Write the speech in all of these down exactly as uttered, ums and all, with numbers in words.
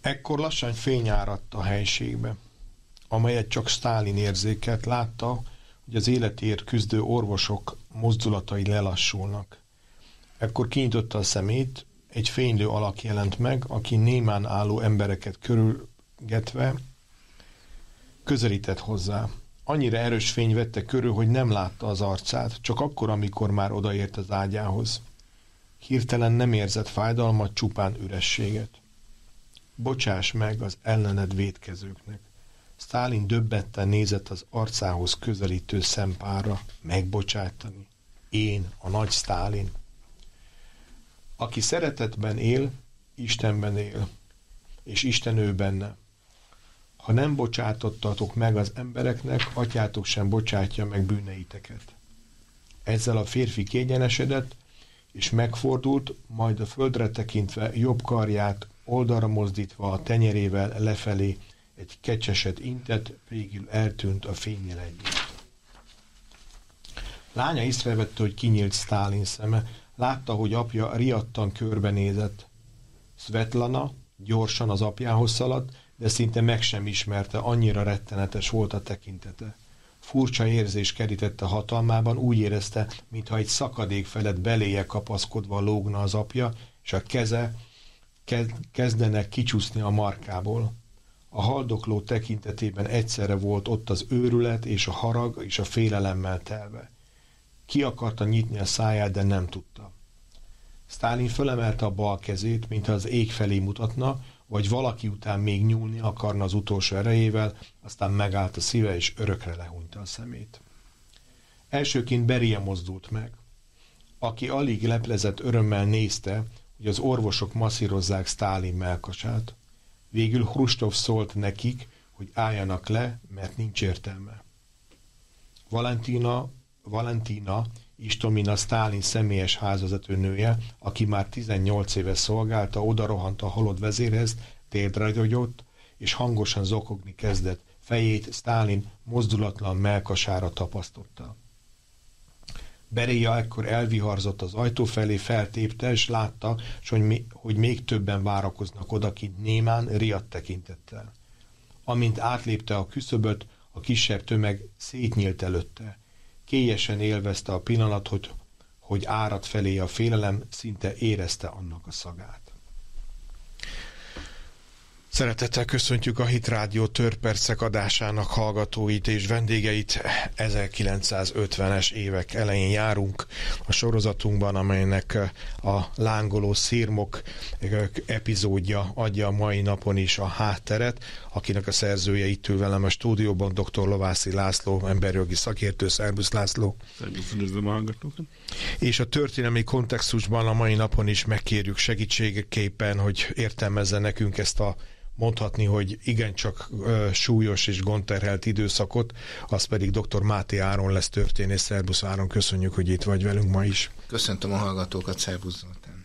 Ekkor lassan fény áradt a helységbe, amelyet csak Sztálin érzékelt, látta, hogy az életért küzdő orvosok mozdulatai lelassulnak. Ekkor kinyitotta a szemét, egy fénylő alak jelent meg, aki némán álló embereket körülgetve közelített hozzá. Annyira erős fény vette körül, hogy nem látta az arcát, csak akkor, amikor már odaért az ágyához. Hirtelen nem érzett fájdalmat, csupán ürességet. Bocsáss meg az ellened vétkezőknek. Sztálin döbbetten nézett az arcához közelítő szempárra. Megbocsátani. Én, a nagy Sztálin. Aki szeretetben él, Istenben él, és Isten ő benne. Ha nem bocsátottatok meg az embereknek, atyátok sem bocsátja meg bűneiteket. Ezzel a férfi kiegyenesedett, és megfordult, majd a földre tekintve jobb karját oldalra mozdítva a tenyerével lefelé egy kecseset intett, végül eltűnt a fénnyel együtt. Lánya észrevette, hogy kinyílt Sztálin szeme, látta, hogy apja riadtan körbenézett. Szvetlana gyorsan az apjához szaladt, de szinte meg sem ismerte, annyira rettenetes volt a tekintete. Furcsa érzés kerítette hatalmában, úgy érezte, mintha egy szakadék felett beléje kapaszkodva lógna az apja, és a keze kezdene kicsúszni a markából. A haldokló tekintetében egyszerre volt ott az őrület és a harag és a félelemmel telve. Ki akarta nyitni a száját, de nem tudta. Sztálin fölemelte a bal kezét, mintha az ég felé mutatna, vagy valaki után még nyúlni akarna az utolsó erejével, aztán megállt a szíve, és örökre lehúnyta a szemét. Elsőként Beria mozdult meg, aki alig leplezett örömmel nézte, hogy az orvosok masszírozzák Sztálin mellkasát. Végül Hruscsov szólt nekik, hogy álljanak le, mert nincs értelme. Valentina, Valentina Istomina Sztálin személyes házvezető nője, aki már tizennyolc éve szolgálta, odarohant a halott vezérhez, térdre gyógyott, és hangosan zokogni kezdett. Fejét Sztálin mozdulatlan mellkasára tapasztotta. Beria ekkor elviharzott az ajtó felé, feltépte, és látta, hogy még többen várakoznak odakint némán, riadt tekintettel. Amint átlépte a küszöböt, a kisebb tömeg szétnyílt előtte. Kélyesen élvezte a pillanatot, hogy árad felé a félelem, szinte érezte annak a szagát. Szeretettel köszöntjük a Hit Rádió Törpercek adásának hallgatóit és vendégeit. ezerkilencszázötvenes évek elején járunk a sorozatunkban, amelynek a Lángoló szirmok epizódja adja a mai napon is a hátteret, akinek a szerzője itt ül velem a stúdióban, dr. Lovászi László, emberjogi szakértő. Szerbusz László! Szerbusz, üdvözlöm a hallgatókat! És a történelmi kontextusban a mai napon is megkérjük segítségképpen, hogy értelmezze nekünk ezt a mondhatni, hogy igencsak uh, súlyos és gondterhelt időszakot, az pedig dr. Máté Áron lesz történész. Szerbusz Áron, köszönjük, hogy itt vagy velünk ma is. Köszöntöm a hallgatókat, szervusz Zoltán.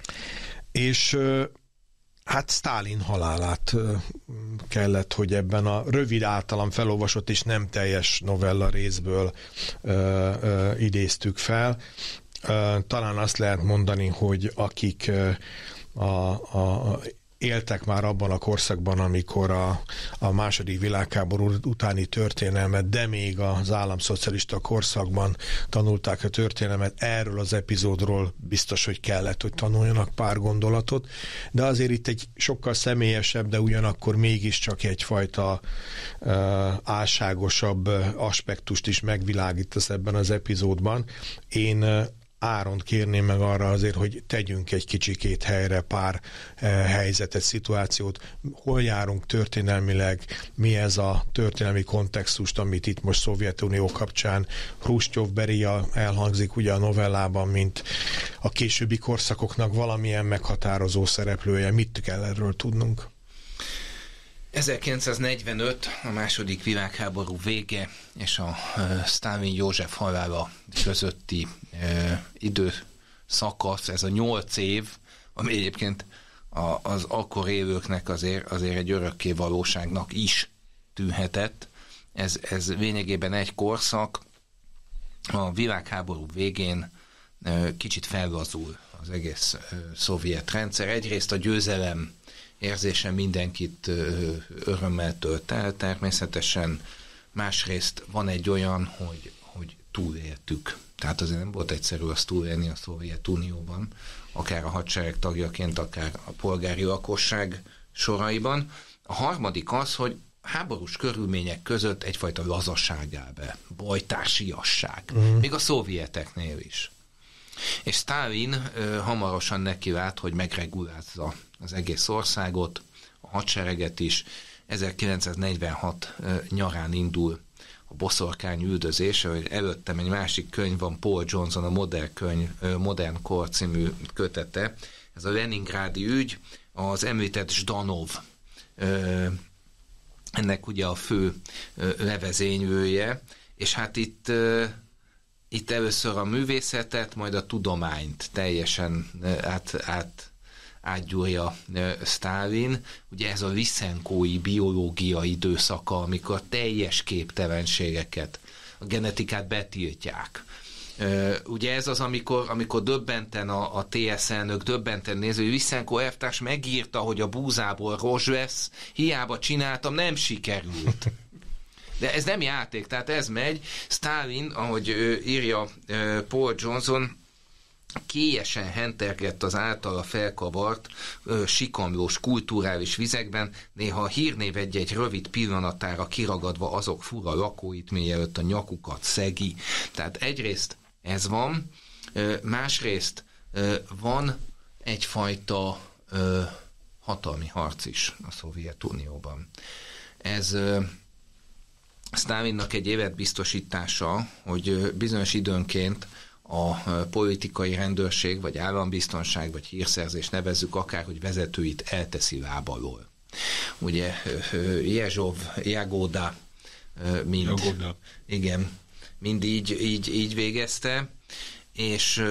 És uh, hát Sztálin halálát uh, kellett, hogy ebben a rövid általam felolvasott és nem teljes novella részből uh, uh, idéztük fel. Uh, talán azt lehet mondani, hogy akik uh, a, a éltek már abban a korszakban, amikor a, a második világháború utáni történelmet, de még az államszocialista korszakban tanulták a történelmet, erről az epizódról biztos, hogy kellett, hogy tanuljanak pár gondolatot, de azért itt egy sokkal személyesebb, de ugyanakkor mégiscsak egyfajta uh, álságosabb aspektust is megvilágítasz ebben az epizódban. Én uh, Áront kérném meg arra azért, hogy tegyünk egy kicsikét helyre pár eh, helyzetet, szituációt. Hol járunk történelmileg, mi ez a történelmi kontextust, amit itt most Szovjetunió kapcsán Hruscsov, Beria elhangzik ugye a novellában, mint a későbbi korszakoknak valamilyen meghatározó szereplője. Mit kell erről tudnunk? ezerkilencszáznegyvenöt, a második világháború vége és a uh, Sztálin József halála közötti uh, időszakasz, ez a nyolc év, ami egyébként a, az akkor élőknek azért, azért egy örökké valóságnak is tűnhetett. Ez, ez lényegében egy korszak. A világháború végén uh, kicsit fellazul az egész uh, szovjet rendszer. Egyrészt a győzelem érzése mindenkit örömmel tölt el természetesen. Másrészt van egy olyan, hogy, hogy túléltük. Tehát azért nem volt egyszerű azt túlélni a Szovjetunióban, akár a hadsereg tagjaként, akár a polgári lakosság soraiban. A harmadik az, hogy háborús körülmények között egyfajta lazaság áll be, bajtársiasság, uh-huh. még a szovjeteknél is. És Sztálin ö, hamarosan nekivált, hogy megregulázza az egész országot, a hadsereget is. ezerkilencszáznegyvenhat ö, nyarán indul a boszorkány üldözése, hogy előttem egy másik könyv van, Paul Johnson, a Modern, könyv, ö, Modern Kor című kötete. Ez a leningrádi ügy, az említett Zdanov, ö, ennek ugye a fő ö, levezénylője, és hát itt ö, Itt először a művészetet, majd a tudományt teljesen át, át, átgyúrja Sztálin. Ugye ez a Lysenkói biológia időszaka, amikor teljes képtelenségeket, a genetikát betiltják. Ugye ez az, amikor, amikor döbbenten a, a té es elnök döbbenten néző, hogy Lysenko elvtárs megírta, hogy a búzából rozs lesz, hiába csináltam, nem sikerült. De ez nem játék, tehát ez megy. Sztálin, ahogy ő, írja Paul Johnson, kélyesen hentergett az általa felkavart, ö, sikamlós kulturális vizekben, néha a hírnév egy-egy rövid pillanatára kiragadva azok fura lakóit, mielőtt a nyakukat szegi. Tehát egyrészt ez van, ö, másrészt ö, van egyfajta ö, hatalmi harc is a Szovjetunióban. Ez... Ö, Sztálinnak egy életbiztosítása, hogy bizonyos időnként a politikai rendőrség, vagy állambiztonság, vagy hírszerzés nevezzük akár, hogy vezetőit elteszi lábalól. Ugye Jezsov, Jagoda, mind, Jagoda. Igen, mind így, így, így végezte, és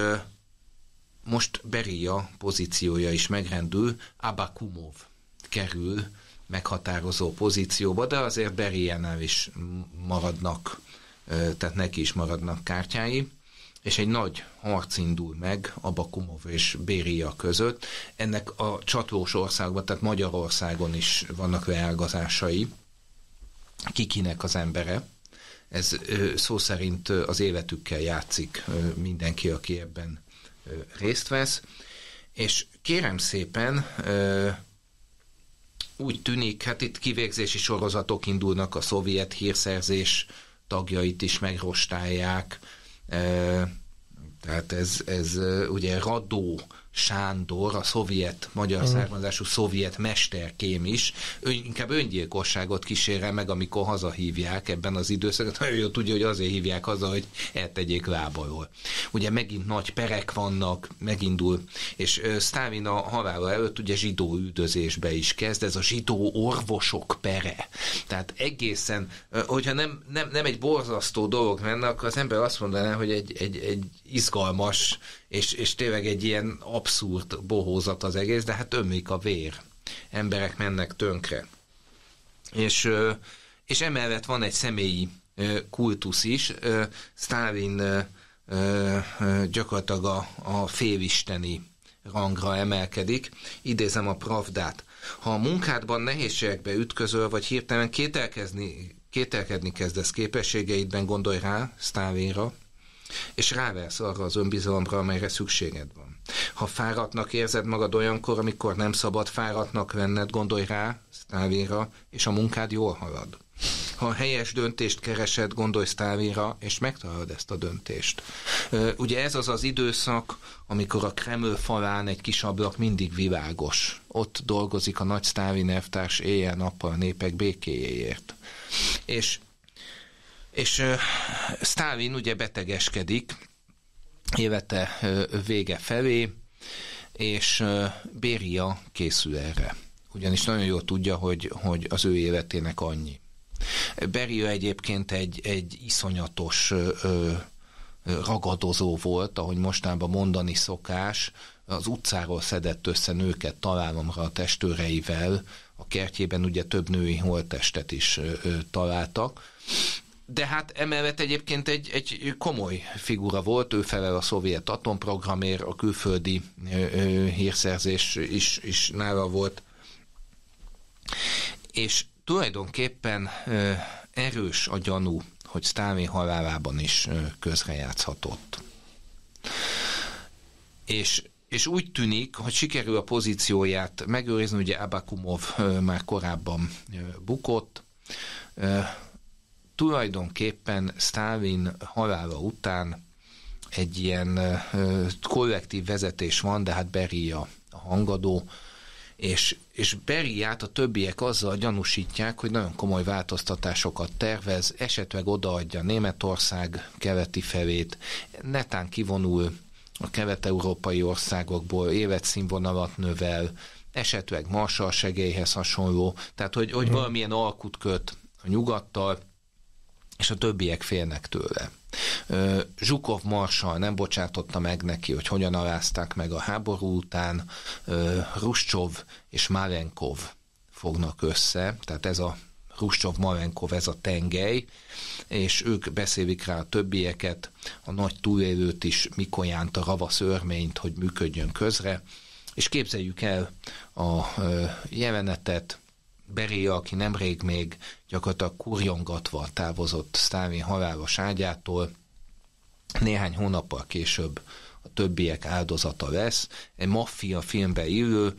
most Beria pozíciója is megrendül, Abakumov kerül meghatározó pozícióba, de azért Beriánál is maradnak, tehát neki is maradnak kártyái, és egy nagy harc indul meg Abakumov és Beria között. Ennek a csatlós országban, tehát Magyarországon is vannak leágazásai, kikinek az embere. Ez szó szerint az életükkel játszik mindenki, aki ebben részt vesz. És kérem szépen, úgy tűnik, hát itt kivégzési sorozatok indulnak, a szovjet hírszerzés tagjait is megrostálják, tehát ez, ez ugye Radó Sándor, a szovjet, magyar mm. származású szovjet mesterkém is, ő inkább öngyilkosságot kísérel meg, amikor hazahívják ebben az időszakban. Nagyon jól tudja, hogy azért hívják haza, hogy eltegyék lábalól. Ugye megint nagy perek vannak, megindul, és Sztálin a halála előtt ugye zsidó üldözésbe is kezd, ez a zsidó orvosok pere. Tehát egészen, hogyha nem, nem, nem egy borzasztó dolog menne, akkor az ember azt mondaná, hogy egy, egy, egy izgalmas, és, és tényleg egy ilyen abszurd bohózat az egész, de hát ömlik a vér. Emberek mennek tönkre. És, és emellett van egy személyi kultusz is. Sztálin gyakorlatilag a, a félisteni rangra emelkedik. Idézem a Pravdát. Ha a munkádban nehézségekbe ütközöl, vagy hirtelen kételkezni, kételkedni kezdesz képességeidben, gondolj rá Sztálinra, és ráversz arra az önbizalomra, amelyre szükséged van. Ha fáradtnak érzed magad olyankor, amikor nem szabad fáradtnak venned, gondolj rá Sztálinra, és a munkád jól halad. Ha a helyes döntést keresed, gondolj Sztálinra, és megtalálod ezt a döntést. Ugye ez az az időszak, amikor a Kreml falán egy kis ablak mindig világos. Ott dolgozik a nagy Sztálin elvtárs éjjel-nappal a népek békéjéért. És És uh, Sztálin ugye betegeskedik élete uh, vége felé, és uh, Beria készül erre. Ugyanis nagyon jól tudja, hogy, hogy az ő életének annyi. Beria egyébként egy, egy iszonyatos uh, uh, ragadozó volt, ahogy mostában mondani szokás, az utcáról szedett össze nőket találomra a testőreivel, a kertjében ugye több női holttestet is uh, uh, találtak. De hát emellett egyébként egy, egy komoly figura volt, ő felel a szovjet atomprogramért, a külföldi ö, ö, hírszerzés is, is nála volt. és tulajdonképpen erős a gyanú, hogy Sztálin halálában is közrejátszhatott. És, és úgy tűnik, hogy sikerül a pozícióját megőrizni, ugye Abakumov már korábban bukott, tulajdonképpen Sztálin halála után egy ilyen kollektív vezetés van, de hát Berija a hangadó, és, és Beriját a többiek azzal gyanúsítják, hogy nagyon komoly változtatásokat tervez, esetleg odaadja Németország keleti felét, netán kivonul a kelet-európai országokból, életszínvonalat növel, esetleg Marshall segélyhez hasonló, tehát hogy, hogy valamilyen alkut köt a nyugattal, és a többiek félnek tőle. Zsukov Marshall nem bocsátotta meg neki, hogy hogyan alázták meg a háború után, Hruscsov és Malenkov fognak össze, tehát ez a Hruscsov-Malenkov, ez a tengely, és ők beszélik rá a többieket, a nagy túlélőt is, Mikolyánt, a ravasz örményt, hogy működjön közre, és képzeljük el a jelenetet, Berija, aki nemrég még gyakorlatilag kurjongatva távozott Sztálin halálos ágyától, néhány hónappal később a többiek áldozata lesz, egy maffia filmbe illő,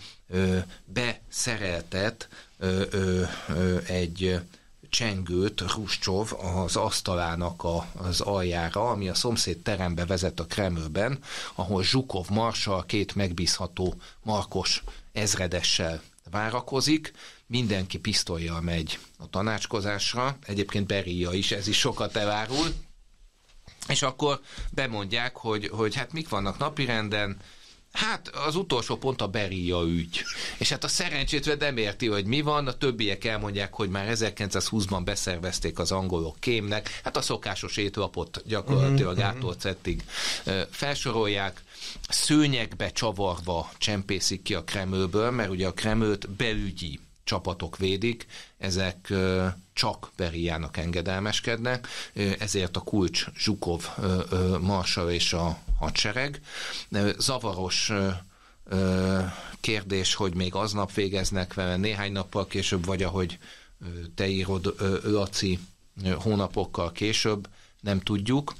beszereltet ö, ö, ö, egy csengőt Hruscsov az asztalának a, az aljára, ami a szomszéd terembe vezet a Kremlben, ahol Zsukov Marshall két megbízható markos ezredessel várakozik, mindenki pisztollyal megy a tanácskozásra, egyébként Berija is, ez is sokat elárul, és akkor bemondják, hogy, hogy hát mik vannak napirenden, hát az utolsó pont a Berija ügy. És hát a szerencsétlen nem érti, hogy mi van, a többiek elmondják, hogy már ezerkilencszázhúszban beszervezték az angolok kémnek, hát a szokásos étlapot gyakorlatilag ától cettig felsorolják, szőnyegbe csavarva csempészik ki a Kremlből, mert ugye a Kremlt belügyi csapatok védik, ezek csak Berijának engedelmeskednek, ezért a kulcs Zsukov Marshall és a hadsereg. Zavaros kérdés, hogy még aznap végeznek vele, néhány nappal később, vagy ahogy te írod, Laci, hónapokkal később, nem tudjuk.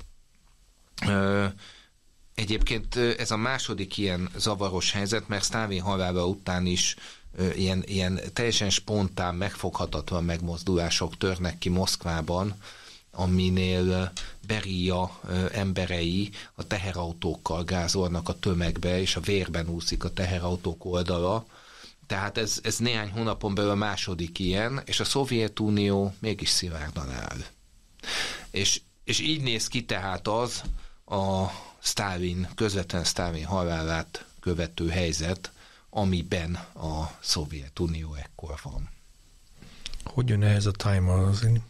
Egyébként ez a második ilyen zavaros helyzet, mert Sztálin halála után is Ilyen, ilyen teljesen spontán, megfoghatatlan megmozdulások törnek ki Moszkvában, aminél Berija emberei a teherautókkal gázolnak a tömegbe, és a vérben úszik a teherautók oldala. Tehát ez, ez néhány hónapon belül a második ilyen, és a Szovjetunió mégis szilárdan áll. És, és így néz ki tehát az a Sztálin, közvetlen Sztálin halálát követő helyzet, amiben a Szovjetunió ekkor van. Hogy jön ehhez a Time magazin?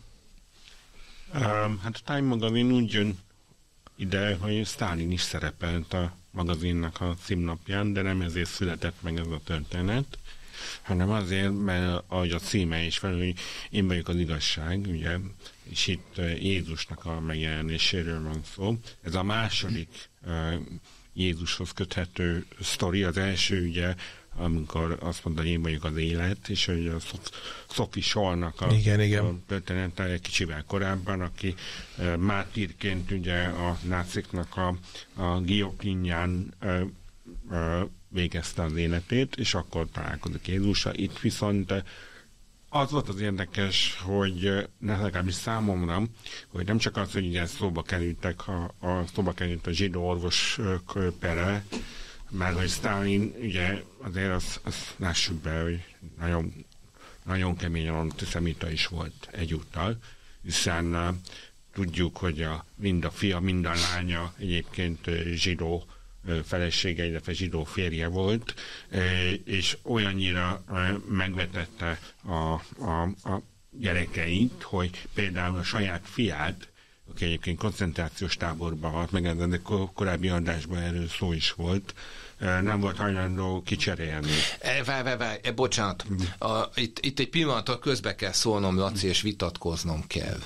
Um, hát a Time magazin úgy jön ide, hogy Sztálin is szerepelt a magazinnak a címnapján, de nem ezért született meg ez a történet, hanem azért, mert ahogy a címe is felül, hogy én vagyok az igazság, ugye, és itt Jézusnak a megjelenéséről van szó. Ez a második uh, Jézushoz köthető sztori, az első ugye, amikor azt mondta, hogy én vagyok az élet, és hogy a Sophie Schollnak a, igen, igen. a története egy kicsivel korábban, aki uh, mártírként ugye a náciknak a, a guillotine-ján uh, uh, végezte az életét, és akkor találkozik Jézussal. Itt viszont az volt az érdekes, hogy ne legalábbis számomra, hogy nem csak az, hogy ugye szóba kerültek, a, a szóba került a zsidó orvos pere, mert hogy Sztálin, ugye azért azt, azt lássuk be, hogy nagyon, nagyon keményen antiszemita is volt egyúttal, hiszen uh, tudjuk, hogy a, mind a fia, mind a lánya egyébként uh, zsidó felesége, illetve zsidó férje volt, és olyannyira megvetette a, a, a gyerekeit, hogy például a saját fiát, aki egyébként koncentrációs táborban halt, meg ennek korábbi adásban erről szó is volt, nem volt hajlandó kicserélni. Várj, várj, várj, bocsánat. A, itt, itt egy pillanatra közbe kell szólnom, Laci, és vitatkoznom kell.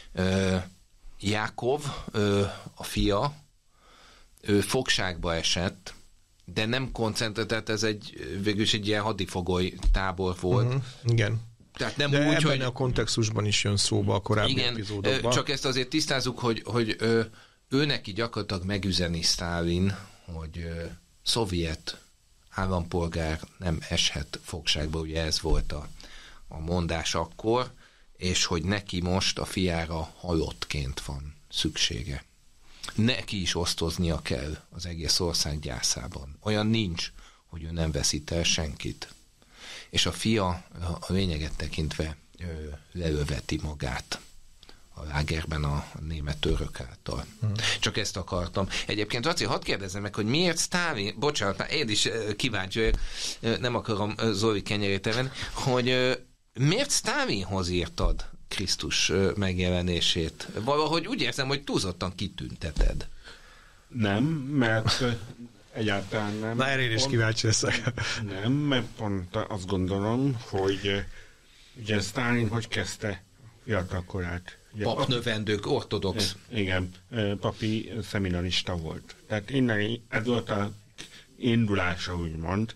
Jákov, a fia, ő fogságba esett, de nem koncentrált, ez egy végülis egy ilyen hadifogoly tábor volt. Uh-huh. Igen. Tehát nem De úgy, ebben hogy... a kontextusban is jön szóba a korábbi igen, epizódokban. Csak ezt azért tisztázzuk, hogy, hogy ő, ő neki gyakorlatilag megüzeni Sztálin, hogy ö, szovjet állampolgár nem eshet fogságba, ugye ez volt a, a mondás akkor, és hogy neki most a fiára halottként van szüksége. Neki is osztoznia kell az egész ország gyászában. Olyan nincs, hogy ő nem veszít el senkit. És a fia a lényeget tekintve ö, lelöveti magát a lágerben a német török által. Hmm. Csak ezt akartam. Egyébként Laci, hadd kérdezzem meg, hogy miért Sztálin, bocsánat, már én is kíváncsi vagyok, nem akarom Zoli kenyerét elvenni, hogy miért Sztálinhoz írtad Krisztus megjelenését? Valahogy úgy érzem, hogy túlzottan kitünteted. Nem, mert egyáltalán nem. Na, erre is kíváncsi leszek. Nem, mert pont azt gondolom, hogy ugye Sztálin hogy kezdte fiatalkorát. Papnövendők, ortodox. Igen, papi szeminarista volt. Tehát innen ez volt a indulása, úgymond.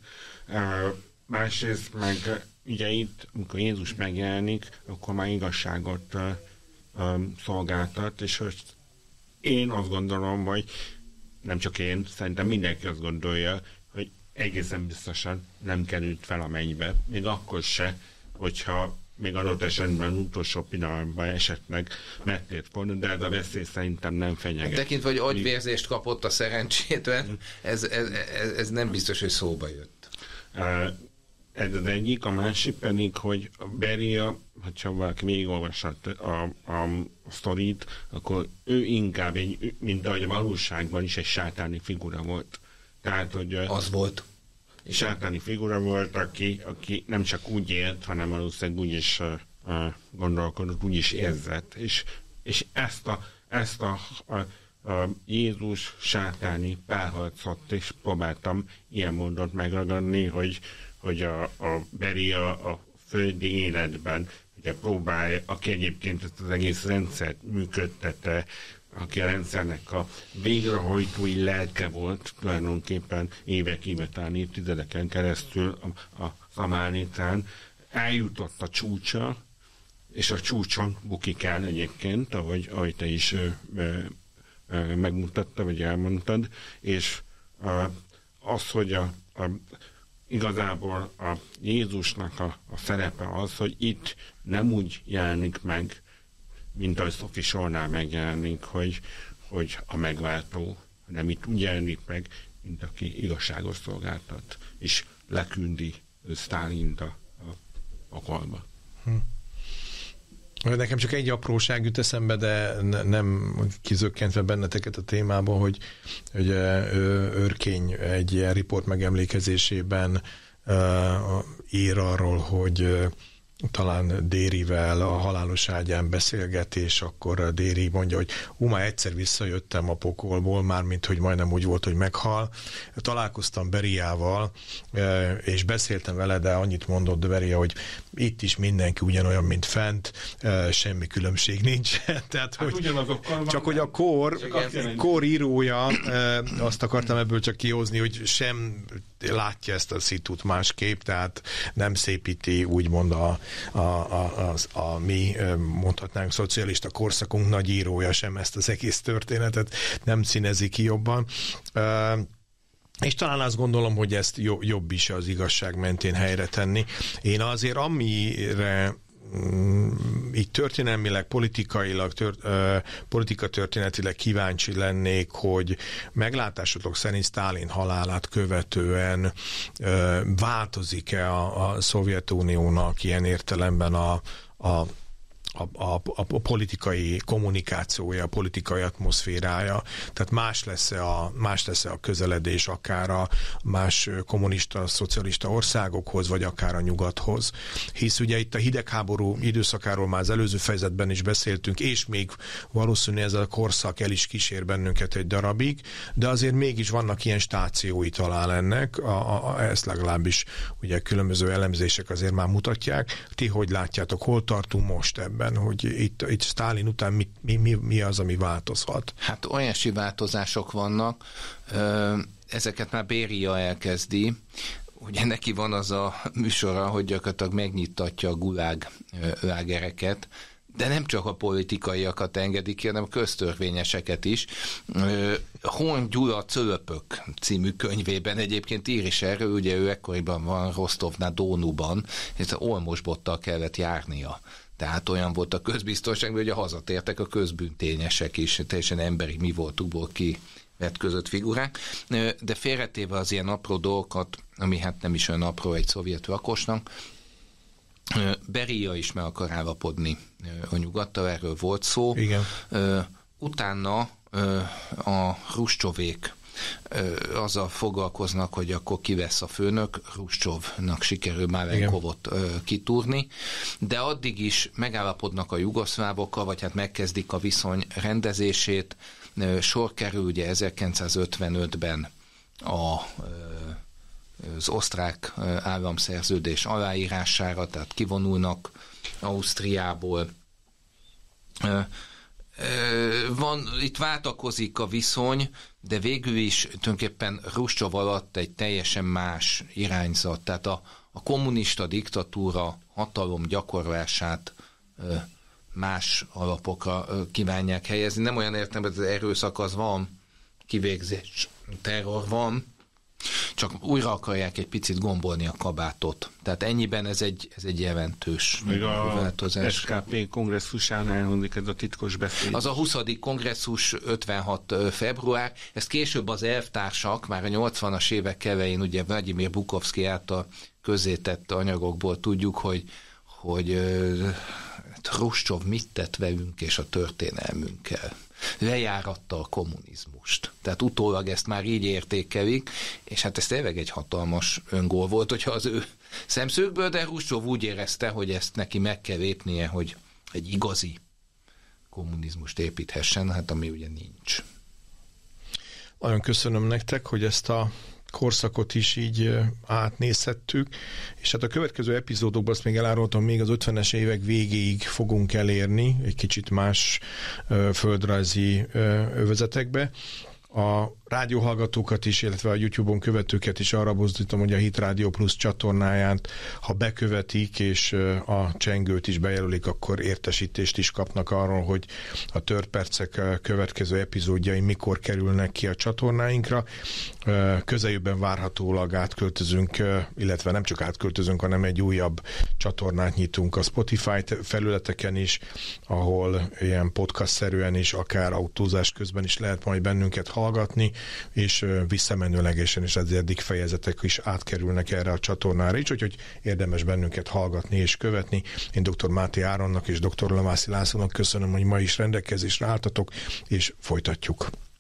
Másrészt meg ugye itt, amikor Jézus megjelenik, akkor már igazságot szolgáltat, és hogy én azt gondolom, hogy nem csak én, szerintem mindenki azt gondolja, hogy egészen biztosan nem került fel a mennybe, még akkor se, hogyha még adott esetben utolsó pillanatban esetleg megtért volna, de ez a veszély szerintem nem fenyeget. Tekintve, hogy agyvérzést kapott a szerencsétlen, ez, ez, ez, ez nem biztos, hogy szóba jött. Ez az egyik, a másik pedig, hogy a Beria, ha valaki végigolvasott a, a sztorit, akkor ő inkább, egy, mint ahogy a valóságban is egy sátáni figura volt. Tehát, hogy az volt. Sátáni figura volt, aki, aki nem csak úgy élt, hanem valószínűleg úgy is uh, gondolkodott, úgy is érzett. És, és ezt a, ezt a, a, a Jézus sátáni párharcot is próbáltam ilyen módon megragadni, hogy, hogy a, a Beria a földi életben ugye próbálja, aki egyébként ezt az egész rendszert működtette, aki a rendszernek a végrehajtói lelke volt tulajdonképpen évek, évetán, évtizedeken keresztül a, a Szamánitán, eljutott a csúcsa, és a csúcson bukik el egyébként, ahogy, ahogy te is ö, ö, ö, megmutatta, vagy elmondtad, és ö, az, hogy a, a, igazából a Jézusnak a, a szerepe az, hogy itt nem úgy jelenik meg, mint ahogy Sophie Schollnál megjelenik, hogy, hogy a megváltó, hanem itt úgy jelenik meg, mint aki igazságos szolgáltat, és lekündi Sztálint a, a, a kolba. Hm. Nekem csak egy apróság jut eszembe, de ne, nem kizökkentve benneteket a témába, hogy, hogy Örkény egy ilyen riport megemlékezésében uh, ír arról, hogy uh, talán Dérivel a halálos ágyán beszélget, és akkor Déri mondja, hogy ú, már egyszer visszajöttem a pokolból, mármint, hogy majdnem úgy volt, hogy meghal. Találkoztam Beriával, és beszéltem vele, de annyit mondott Beria, hogy itt is mindenki ugyanolyan, mint fent, semmi különbség nincs. Tehát, hát hogy csak hogy a kor, kor írója, azt akartam ebből csak kihozni, hogy sem látja ezt a szitut másképp, tehát nem szépíti úgymond a, a, a, a, a mi, mondhatnánk, szocialista korszakunk nagy írója sem ezt az egész történetet, nem színezi ki jobban. És talán azt gondolom, hogy ezt jobb is az igazság mentén helyre tenni. Én azért amire így történelmileg, politikailag, tört, uh, politikatörténetileg kíváncsi lennék, hogy meglátásotok szerint Sztálin halálát követően uh, változik-e a, a Szovjetuniónak ilyen értelemben a, a A, a, a politikai kommunikációja, a politikai atmoszférája, tehát más lesz-e a, más lesz-e a közeledés akár a más kommunista, szocialista országokhoz, vagy akár a nyugathoz. Hisz ugye itt a hidegháború időszakáról már az előző fejezetben is beszéltünk, és még valószínűleg ez a korszak el is kísér bennünket egy darabig, de azért mégis vannak ilyen stációi talán ennek, a, a, ezt legalábbis ugye különböző elemzések azért már mutatják. Ti hogy látjátok, hol tartunk most ebben? Hogy itt, itt Sztálin után mi, mi, mi, mi az, ami változhat? Hát olyasi változások vannak, ezeket már Beria elkezdi, ugye neki van az a műsora, hogy gyakorlatilag megnyittatja a gulág lágereket, de nem csak a politikaiakat engedik ki, hanem a köztörvényeseket is. Horn Gyula Cölöpök című könyvében egyébként ír is erről, ugye ő ekkoriban van Rostovnál Dónuban, és Olmosbottal kellett járnia. Tehát olyan volt a közbiztonság, hogy a hazatértek a közbűntényesek is, teljesen emberi mi voltukból ki vetközött figurák, de félretéve az ilyen apró dolgokat, ami hát nem is olyan apró egy szovjet lakosnak, Beria is meg akar állapodni a nyugattal, erről volt szó. Igen. Utána a Hruscsovék azzal foglalkoznak, hogy akkor kivesz a főnök, Hruscsovnak sikerül Malenkovot kitúrni, de addig is megállapodnak a jugoszlávokkal, vagy hát megkezdik a viszony rendezését. Sor kerül ugye ezerkilencszázötvenötben a az osztrák államszerződés aláírására, tehát kivonulnak Ausztriából. Van, itt váltakozik a viszony, de végül is tulajdonképpen Hruscsov alatt egy teljesen más irányzat, tehát a, a kommunista diktatúra hatalom gyakorlását más alapokra kívánják helyezni. Nem olyan értelemben, hogy az erőszak az van, kivégzés, terror van, csak újra akarják egy picit gombolni a kabátot. Tehát ennyiben ez egy, ez egy jelentős még változás. A es ká pé kongresszusán elhangzik ez a titkos beszéd. Az a huszadik kongresszus ötvenhat február, ezt később az elvtársak, már a nyolcvanas évek elején, ugye Vladimir Bukovszky által közzétett anyagokból tudjuk, hogy, hogy Hruscsov mit tett velünk és a történelmünkkel. Lejáratta a kommunizmust. Tehát utólag ezt már így értékelik, és hát ez tényleg egy hatalmas öngól volt, hogyha az ő szemszögből, de Hruscsov úgy érezte, hogy ezt neki meg kell lépnie, hogy egy igazi kommunizmust építhessen, hát ami ugye nincs. Nagyon köszönöm nektek, hogy ezt a korszakot is így átnézhettük, és hát a következő epizódokban azt még elárultam, még az ötvenes évek végéig fogunk elérni, egy kicsit más földrajzi övezetekbe. A rádióhallgatókat is, illetve a YouTube-on követőket is arra buzdítom, hogy a Hit Radio Plus csatornáját, ha bekövetik, és a csengőt is bejelölik, akkor értesítést is kapnak arról, hogy a Törpercek következő epizódjai mikor kerülnek ki a csatornáinkra. Közeljövőben várhatólag átköltözünk, illetve nem csak átköltözünk, hanem egy újabb csatornát nyitunk a Spotify felületeken is, ahol ilyen podcast-szerűen is, akár autózás közben is lehet majd bennünket hallgatni, és visszamenőlegesen is az eddig fejezetek is átkerülnek erre a csatornára is, úgyhogy érdemes bennünket hallgatni és követni. Én dr. Máté Áronnak és dr. Lavászi Lászlónak köszönöm, hogy ma is rendelkezésre álltatok, és folytatjuk.